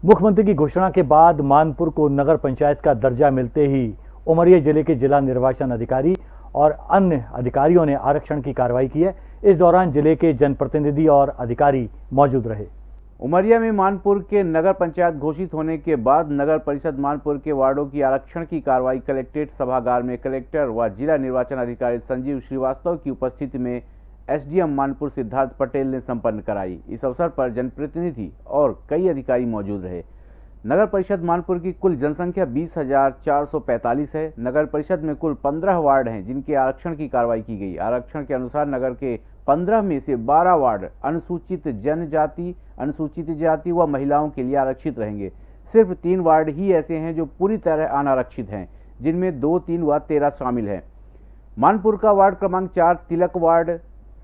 मुख्यमंत्री की घोषणा के बाद मानपुर को नगर पंचायत का दर्जा मिलते ही उमरिया जिले के जिला निर्वाचन अधिकारी और अन्य अधिकारियों ने आरक्षण की कार्रवाई की है। इस दौरान जिले के जनप्रतिनिधि और अधिकारी मौजूद रहे। उमरिया में मानपुर के नगर पंचायत घोषित होने के बाद नगर परिषद मानपुर के वार्डों की आरक्षण की कार्रवाई कलेक्ट्रेट सभागार में कलेक्टर व जिला निर्वाचन अधिकारी संजीव श्रीवास्तव की उपस्थिति में एसडीएम मानपुर सिद्धार्थ पटेल ने संपन्न कराई। इस अवसर पर जनप्रतिनिधि और कई अधिकारी मौजूद रहे। नगर परिषद मानपुर की कुल जनसंख्या 20,445 है। नगर परिषद में कुल 15 वार्ड हैं जिनके आरक्षण की कार्रवाई की गई। आरक्षण के अनुसार नगर के 15 में से 12 वार्ड अनुसूचित जनजाति, अनुसूचित जाति व महिलाओं के लिए आरक्षित रहेंगे। सिर्फ 3 वार्ड ही ऐसे हैं जो पूरी तरह अनारक्षित हैं, जिनमें 2, 3 व 13 शामिल हैं। मानपुर का वार्ड क्रमांक 4 तिलक वार्ड,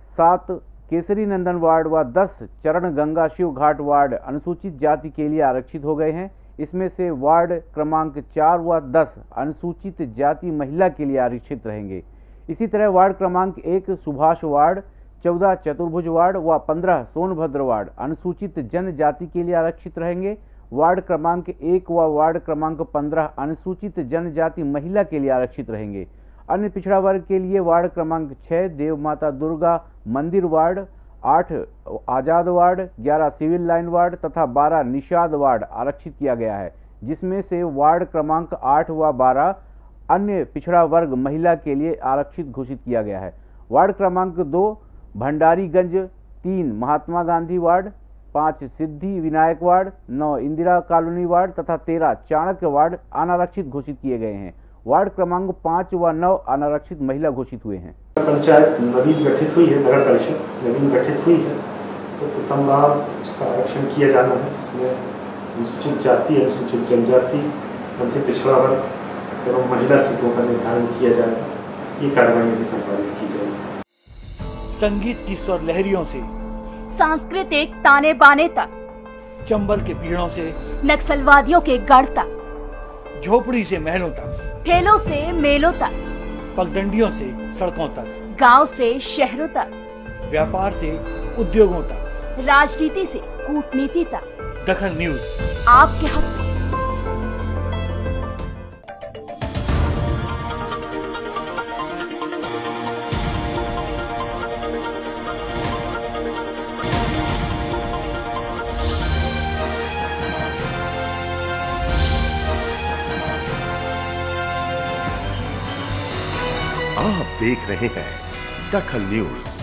7 केसरी नंदन वार्ड व 10 चरण गंगा शिव घाट वार्ड अनुसूचित जाति के लिए आरक्षित हो गए हैं। इसमें से वार्ड क्रमांक 4 व 10 अनुसूचित जाति महिला के लिए आरक्षित रहेंगे। इसी तरह वार्ड क्रमांक 1 सुभाष वार्ड, 14 चतुर्भुज वार्ड व 15 सोनभद्र वार्ड अनुसूचित जनजाति के लिए आरक्षित रहेंगे। वार्ड क्रमांक 1 व वार्ड क्रमांक 15 अनुसूचित जनजाति महिला के लिए आरक्षित रहेंगे। अन्य पिछड़ा वर्ग के लिए वार्ड क्रमांक 6 देव माता दुर्गा मंदिर ward, 8 Azad ward, 11 civil line ward तथा 12 निषाद वार्ड आरक्षित किया गया है, जिसमें से वार्ड क्रमांक 8 व 12 अन्य पिछड़ा वर्ग महिला के लिए आरक्षित घोषित किया गया है। वार्ड क्रमांक 2 Bhandariganj, 3 Mahatma Gandhi ward, 5 Siddhi Vinayak ward, 9 Indira colony ward तथा 13 चाणक्य वार्ड अनारक्षित घोषित किए गए हैं। वार्ड क्रमांक 5 व 9 अनारक्षित महिला घोषित हुए हैं। पंचायत नवीन गठित हुई है, नगर परिषद नवीन गठित हुई है, तो प्रथम बार उसका आरक्षण किया जाना है, जिसमें अनुसूचित जाति, अनुसूचित जनजाति, अति पिछड़ा वर्ग एवं महिला सीटों का निर्धारण किया जाएगा। ये कार्रवाई अभी संपादित की जाएगी। संगीत की स्वर लहरियों से सांस्कृतिक ताने बाने तक, चंबल के पीड़ों से नक्सलवादियों के गढ़ तक, झोपड़ी से महलों तक, ठेलों से मेलों तक, पगडंडियों से सड़कों तक, गांव से शहरों तक, व्यापार से उद्योगों तक, राजनीति से कूटनीति तक, दखल न्यूज आपके हक में। आप देख रहे हैं दखल न्यूज।